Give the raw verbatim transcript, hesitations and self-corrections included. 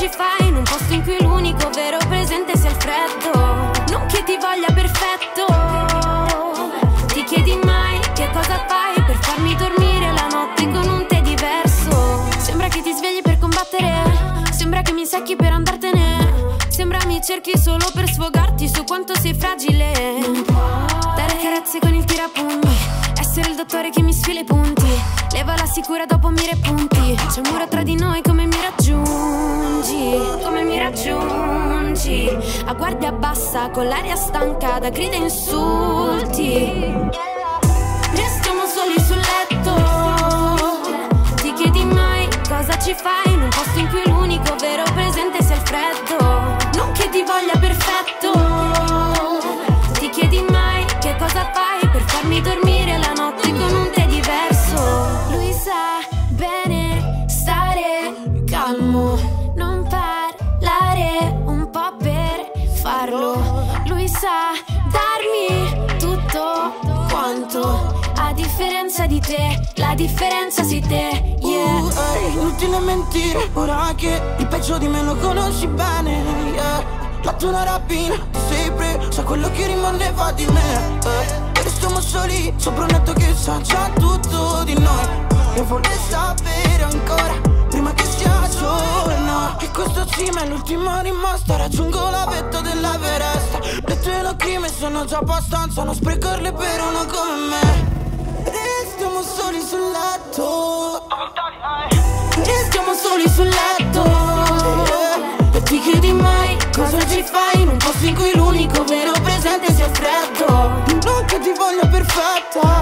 ci fai in un posto in cui l'unico vero presente sia il freddo? Non che ti voglia perfetto, ti chiedi mai che cosa fai per farmi dormire la notte con un tè diverso. Sembra che ti svegli per combattere, sembra che mi secchi per andartene, sembra mi cerchi solo per sfogarti su quanto sei fragile. Dare carezze con il tirapugni, essere il dottore che mi sfila i punti, leva la sicura dopo mi repunti. C'è un muro tra di noi, come mi raggiungi, come mi raggiungi. A guardia bassa, con l'aria stanca da grida e insulti. Restiamo soli sul letto, ti chiedi mai cosa ci fai in un posto in cui l'unico vero presente sia il freddo? Non che ti voglia perfetto, ti chiedi mai che cosa fai per farmi dormire la notte con un tè diverso. Lui sa bene stare calmo, non parlare un po' per farlo. Lui sa darmi tutto quanto, a differenza di te, la differenza sei te, yeah. uh, hey, Inutile mentire, ora che il peggio di me lo conosci bene, yeah. La tua una rapina, ti sei presa quello che rimaneva di me, eh. E restiamo soli sopra un letto che sa già tutto di noi. E vorrei sapere ancora, prima che sia giorno, che questo cima è l'ultima rimasta. Raggiungo la vetta dell'Everest. Le tue lacrime sono già abbastanza, non sprecarle per uno come me. Restiamo soli sul letto, restiamo soli sul letto, yeah. E ti chiedi mai cosa ci fai in un posto in cui l'unico vero presente sia il freddo? Non che ti voglia perfetta,